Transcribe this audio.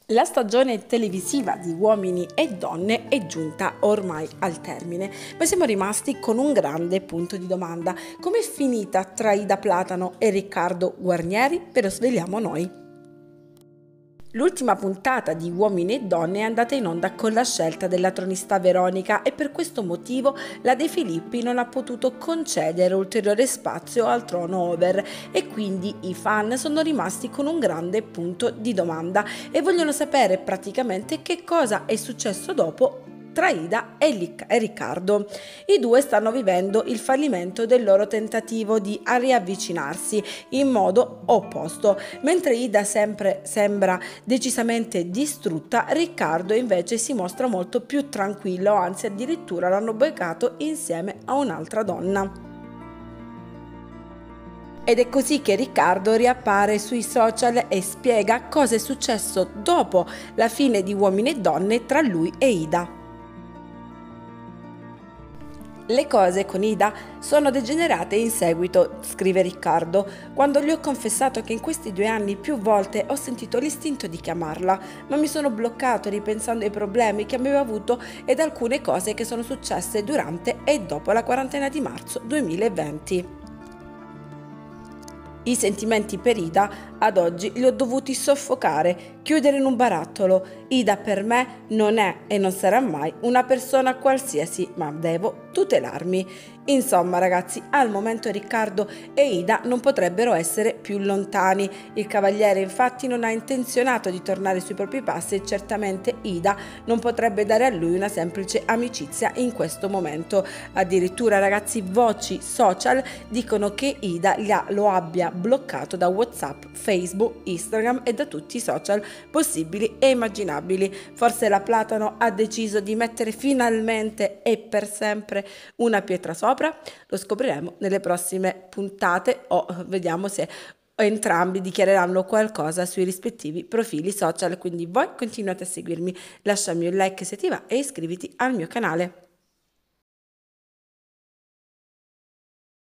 La stagione televisiva di Uomini e Donne è giunta ormai al termine, ma siamo rimasti con un grande punto di domanda. Com'è finita tra Ida Platano e Riccardo Guarnieri? Ve lo sveliamo noi. L'ultima puntata di Uomini e Donne è andata in onda con la scelta della tronista Veronica e per questo motivo la De Filippi non ha potuto concedere ulteriore spazio al trono over e quindi i fan sono rimasti con un grande punto di domanda e vogliono sapere praticamente che cosa è successo dopo tra Ida e Riccardo. I due stanno vivendo il fallimento del loro tentativo di riavvicinarsi in modo opposto. Mentre Ida sembra decisamente distrutta, Riccardo invece si mostra molto più tranquillo, anzi addirittura l'hanno beccato insieme a un'altra donna. Ed è così che Riccardo riappare sui social e spiega cosa è successo dopo la fine di Uomini e Donne tra lui e Ida. Le cose con Ida sono degenerate in seguito, scrive Riccardo, quando gli ho confessato che in questi 2 anni più volte ho sentito l'istinto di chiamarla, ma mi sono bloccato ripensando ai problemi che avevo avuto ed alcune cose che sono successe durante e dopo la quarantena di marzo 2020. I sentimenti per Ida ad oggi li ho dovuti soffocare, chiudere in un barattolo. Ida per me non è e non sarà mai una persona qualsiasi, ma devo tutelarmi. Insomma, ragazzi, al momento Riccardo e Ida non potrebbero essere più lontani. Il cavaliere infatti non ha intenzionato di tornare sui propri passi e certamente Ida non potrebbe dare a lui una semplice amicizia in questo momento. Addirittura, ragazzi, voci social dicono che Ida lo abbia bloccato da WhatsApp, Facebook, Instagram e da tutti i social possibili e immaginabili. Forse la Platano ha deciso di mettere finalmente e per sempre una pietra sopra. Lo scopriremo nelle prossime puntate o vediamo se entrambi dichiareranno qualcosa sui rispettivi profili social. Quindi voi continuate a seguirmi, lasciami un like se ti va e iscriviti al mio canale.